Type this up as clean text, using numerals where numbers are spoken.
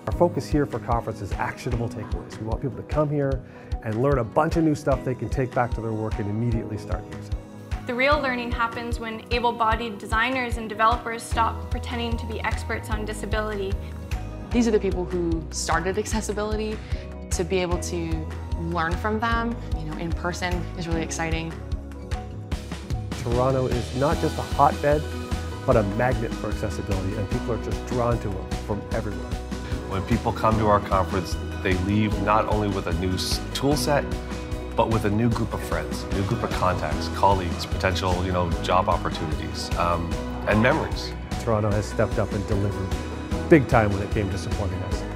Our focus here for conference is actionable takeaways. We want people to come here and learn a bunch of new stuff they can take back to their work and immediately start using. The real learning happens when able-bodied designers and developers stop pretending to be experts on disability. These are the people who started accessibility. To be able to learn from them, in person is really exciting. Toronto is not just a hotbed, but a magnet for accessibility, and people are just drawn to it from everywhere. When people come to our conference, they leave not only with a new tool set, but with a new group of friends, a new group of contacts, colleagues, potential, job opportunities, and memories. Toronto has stepped up and delivered big time when it came to supporting us.